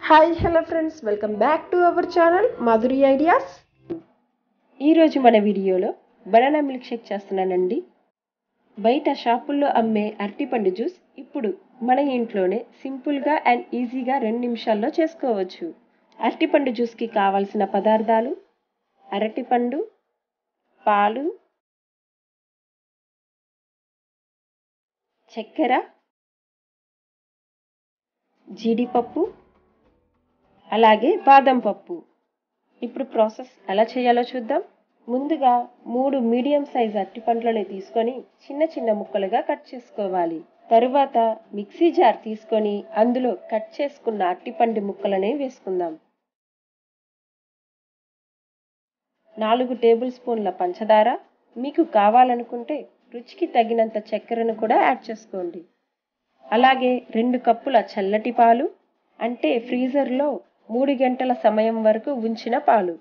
Hi hello friends, welcome back to our channel Madhuri ideas. ఈరోజు మన వీడియోలో బనానా మిల్క్ షేక్ చేస్తున్నానండి. బయట షాపుల్లో అమ్మే అరటిపండు జ్యూస్ ఇప్పుడు మన ఇంట్లోనే సింపుల్గా అండ్ ఈజీగా 2 నిమిషాల్లో చేసుకోవచ్చు. అరటిపండు జ్యూస్కి కావాల్సిన పదార్థాలు: అరటిపండు, పాలు, చక్కెర, జీడిపప్పు, అలాగే బాదం పప్పు. ఇప్పుడు ప్రాసెస్ ఎలా చేయాలో చూద్దాం. ముందుగా 3 మీడియం సైజ్ అరటిపండ్లని తీసుకొని చిన్న చిన్న ముక్కలుగా కట్ చేసుకోవాలి. తరువాత మిక్సీ జార్ తీసుకొని అందులో కట్ చేసుకున్న అరటిపండు ముక్కలని వేసుకుందాం. 4 టేబుల్ స్పూన్ల పంచదార, మీకు కావాలనుకుంటే రుచికి తగినంత చక్కెరను కూడా యాడ్ చేసుకోండి. అలాగే 2 కప్పుల చల్లటి పాలు, అంటే ఫ్రీజర్లో 3 గంటల సమయం వరకు ఉంచిన పాలు.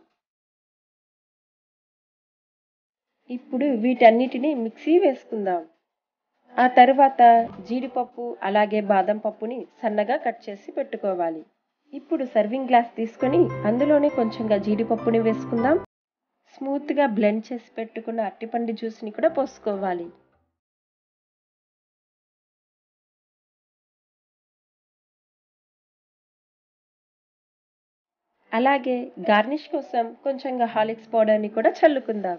ఇప్పుడు వీటన్నిటిని మిక్సీ వేసుకుందాం. ఆ తర్వాత జీడిపప్పు అలాగే బాదం పప్పుని సన్నగా కట్ చేసి పెట్టుకోవాలి. ఇప్పుడు సర్వింగ్ గ్లాస్ తీసుకొని అందులోనే కొంచెంగా జీడిపప్పుని వేసుకుందాం. స్మూత్గా బ్లెండ్ చేసి పెట్టుకున్న అరటిపండు జ్యూస్ని కూడా పోసుకోవాలి. అలాగే గార్నిష్ కోసం కొంచెంగా హార్లిక్స్ పౌడర్ని కూడా చల్లుకుందాం.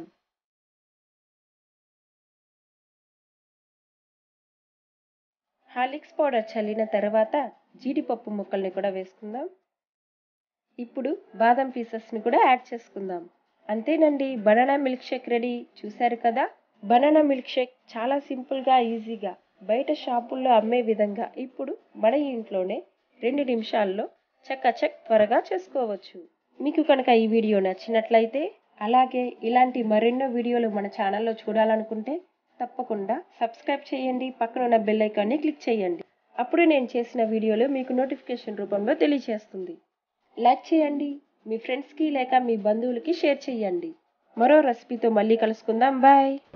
హార్లిక్స్ పౌడర్ చల్లిన తర్వాత జీడిపప్పు ముక్కల్ని కూడా వేసుకుందాం. ఇప్పుడు బాదం పీసెస్ని కూడా యాడ్ చేసుకుందాం. అంతేనండి, బనానా మిల్క్ షేక్ రెడీ. చూశారు కదా, బనానా మిల్క్ షేక్ చాలా సింపుల్గా ఈజీగా బయట షాపుల్లో అమ్మే విధంగా ఇప్పుడు మన ఇంట్లోనే 2 నిమిషాల్లో చకచక్ త్వరగా చేసుకోవచ్చు. మీకు కనుక ఈ వీడియో నచ్చినట్లయితే, అలాగే ఇలాంటి మరెన్నో వీడియోలు మన ఛానల్లో చూడాలనుకుంటే తప్పకుండా సబ్స్క్రైబ్ చేయండి. పక్కన ఉన్న బెల్ ఐకాన్ని క్లిక్ చేయండి. అప్పుడు నేను చేసిన వీడియోలు మీకు నోటిఫికేషన్ రూపంలో తెలియజేస్తుంది. లైక్ చేయండి, మీ ఫ్రెండ్స్కి లేక మీ బంధువులకి షేర్ చేయండి. మరో రెసిపీతో మళ్ళీ కలుసుకుందాం. బాయ్.